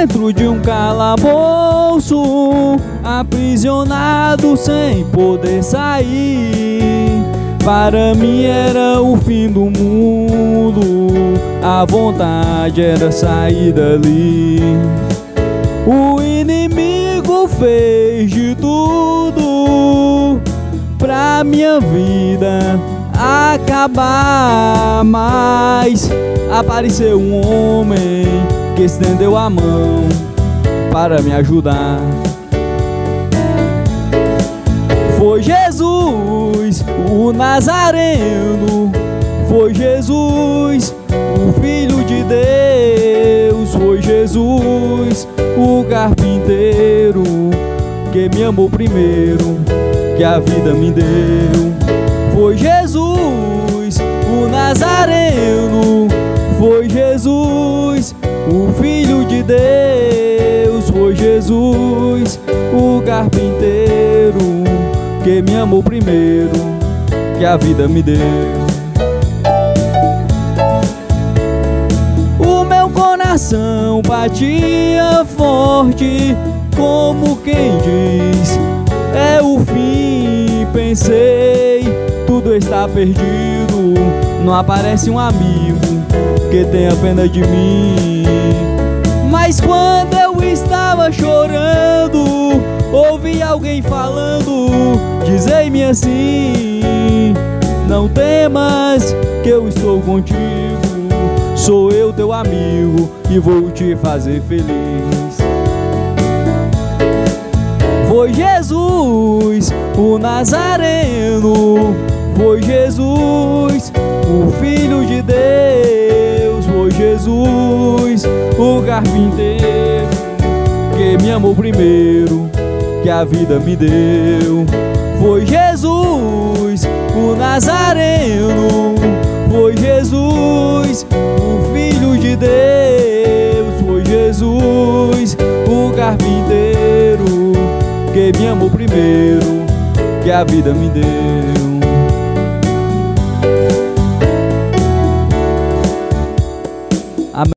dentro de um calabouço, aprisionado sem poder sair. Para mim era o fim do mundo, a vontade era sair dali. O inimigo fez de tudo pra minha vida acabar, mas apareceu um homem que estendeu a mão para me ajudar. Foi Jesus, o Nazareno, foi Jesus, o Filho de Deus, foi Jesus, o carpinteiro, que me amou primeiro, que a vida me deu. Foi Jesus, o Nazareno, foi Jesus, o Filho de Deus, foi Jesus, o carpinteiro, que me amou primeiro, que a vida me deu. O meu coração batia forte, como quem diz, é o fim. Pensei, tudo está perdido, não aparece um amigo que tenha pena de mim. Mas quando eu estava chorando, ouvi alguém falando, dizei-me assim: não temas, que eu estou contigo, sou eu teu amigo e vou te fazer feliz. Foi Jesus, o Nazareno, foi Jesus, o Filho de Deus, foi Jesus, o carpinteiro, que me amou primeiro, que a vida me deu. Foi Jesus, o Nazareno, foi Jesus, o Filho de Deus, foi Jesus, o carpinteiro, que me amou primeiro, que a vida me deu.